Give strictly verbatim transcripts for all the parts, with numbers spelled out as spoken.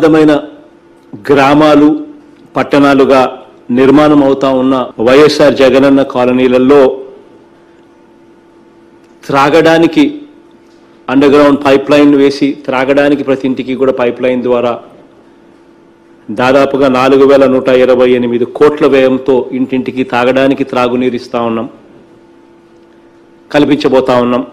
హేతుబద్ధమైన గ్రామాలు పట్టణాలుగా నిర్మాణం అవుతా ఉన్న వైఎస్ఆర్ జగనన్న కాలనీలలో త్రాగడానికి అండర్ గ్రౌండ్ పైప్ లైన్ వేసి త్రాగడానికి ప్రతి ఇంటికి కూడా పైప్ లైన్ ద్వారా దాదాపుగా నాలుగు వేల నూట ఇరవై ఎనిమిది కోట్ల వ్యయంతో ఇంటింటికి తాగడానికి త్రాగునీరు ఇస్తా ఉన్నాం, కల్పించబోతా ఉన్నాం.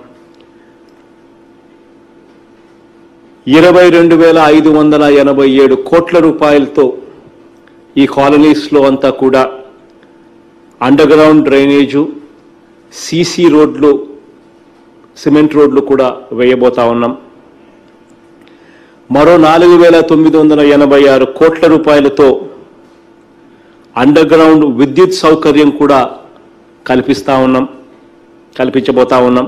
ఇరవై రెండు వేల ఐదు వందల ఎనభై ఏడు కోట్ల రూపాయలతో ఈ కాలనీస్లో అంతా కూడా అండర్ గ్రౌండ్ డ్రైనేజు, సీసీ రోడ్లు, సిమెంట్ రోడ్లు కూడా వేయబోతా ఉన్నాం. మరో నాలుగు వేల తొమ్మిది వందల ఎనభై ఆరు కోట్ల రూపాయలతో అండర్ గ్రౌండ్ విద్యుత్ సౌకర్యం కూడా కల్పిస్తా ఉన్నాం, కల్పించబోతా ఉన్నాం.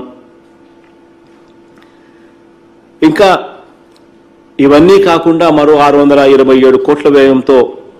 ఇంకా ఇవన్నీ కాకుండా మరో ఆరు వందల ఇరవై ఏడు కోట్ల వ్యయంతో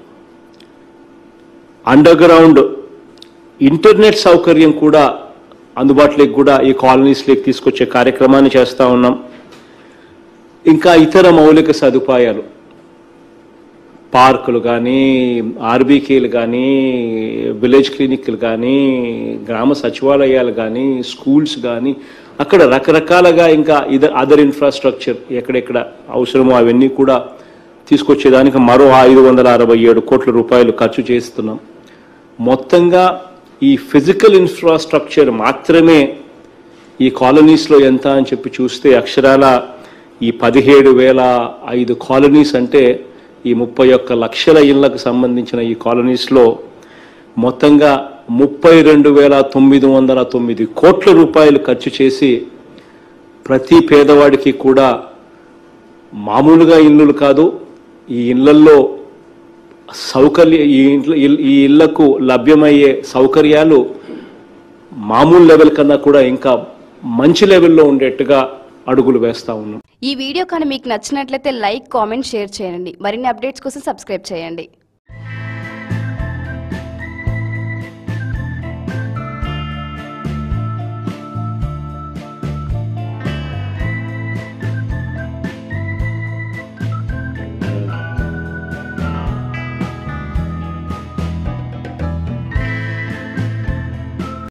అండర్ గ్రౌండ్ ఇంటర్నెట్ సౌకర్యం కూడా అందుబాటులోకి కూడా ఈ కాలనీస్లోకి తీసుకొచ్చే కార్యక్రమాన్ని చేస్తూ ఉన్నాం. ఇంకా ఇతర మౌలిక సదుపాయాలు, పార్కులు కానీ, ఆర్బీకేలు కానీ, విలేజ్ క్లినిక్లు కానీ, గ్రామ సచివాలయాలు కానీ, స్కూల్స్ కానీ, అక్కడ రకరకాలుగా ఇంకా ఇదర్ అదర్ ఇన్ఫ్రాస్ట్రక్చర్ ఎక్కడెక్కడ అవసరమో అవన్నీ కూడా తీసుకొచ్చేదానికి మరో ఐదు వందల అరవై ఏడు కోట్ల రూపాయలు ఖర్చు చేస్తున్నాం. మొత్తంగా ఈ ఫిజికల్ ఇన్ఫ్రాస్ట్రక్చర్ మాత్రమే ఈ కాలనీస్లో ఎంత అని చెప్పి చూస్తే అక్షరాల ఈ పదిహేడు వేల ఐదు కాలనీస్ అంటే ఈ ముప్పై ఒక్క లక్షల ఇళ్లకు సంబంధించిన ఈ కాలనీస్లో మొత్తంగా ముప్పై రెండు వేల తొమ్మిది వందల తొమ్మిది కోట్ల రూపాయలు ఖర్చు చేసి ప్రతి పేదవాడికి కూడా మామూలుగా ఇల్లులు కాదు, ఈ ఇళ్లల్లో సౌకర్య ఈ ఇంట్లో ఈ ఇళ్లకు లభ్యమయ్యే సౌకర్యాలు మామూలు లెవెల్ కన్నా కూడా ఇంకా మంచి లెవెల్లో ఉండేట్టుగా అడుగులు వేస్తా ఉన్నాం. ఈ వీడియో కానీ మీకు నచ్చినట్లయితే లైక్, కామెంట్, షేర్ చేయండి. మరిన్ని అప్డేట్స్ కోసం సబ్స్క్రైబ్ చేయండి.